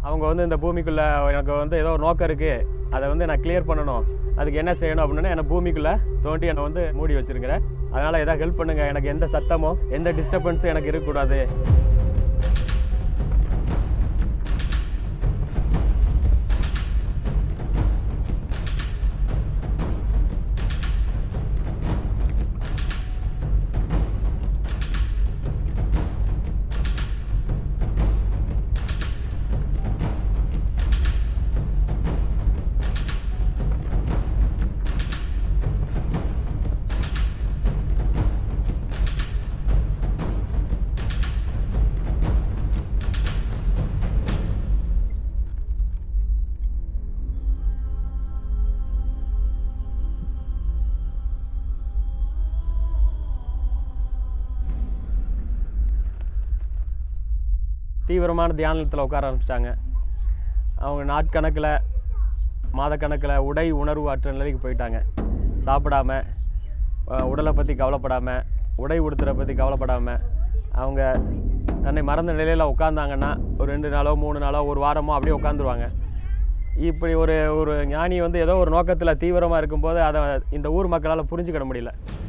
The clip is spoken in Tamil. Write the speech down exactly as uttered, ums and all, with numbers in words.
அவங்க வந்து இந்த பூமிக்குள்ளே எனக்கு வந்து ஏதோ ஒரு நோக்கம் இருக்குது, அதை வந்து நான் கிளியர் பண்ணணும், அதுக்கு என்ன செய்யணும் அப்படின்னா என்னை பூமிக்குள்ளே தோண்டி என்னை வந்து மூடி வச்சுருக்கிறேன். அதனால் எதாவது ஹெல்ப் பண்ணுங்கள், எனக்கு எந்த சத்தமோ எந்த டிஸ்டர்பன்ஸும் எனக்கு இருக்கக்கூடாது. தீவிரமான தியானத்தில் உட்கார ஆரம்பிச்சிட்டாங்க. அவங்க நாட்கணக்கில் மாதக்கணக்கில் உடை உணர்வு அற்ற நிலைக்கு போயிட்டாங்க. சாப்பிடாம, உடலை பற்றி கவலைப்படாமல், உடை உடுத்துற பற்றி கவலைப்படாமல் அவங்க தன்னை மறந்த நிலையில் உட்காந்தாங்கன்னா ஒரு ரெண்டு நாளோ மூணு நாளோ ஒரு வாரமோ அப்படியே உட்காந்துருவாங்க. இப்படி ஒரு ஒரு ஞானி வந்து ஏதோ ஒரு நோக்கத்தில் தீவிரமாக இருக்கும்போது அதை இந்த ஊர் மக்களால் புரிஞ்சுக்கிட முடியல.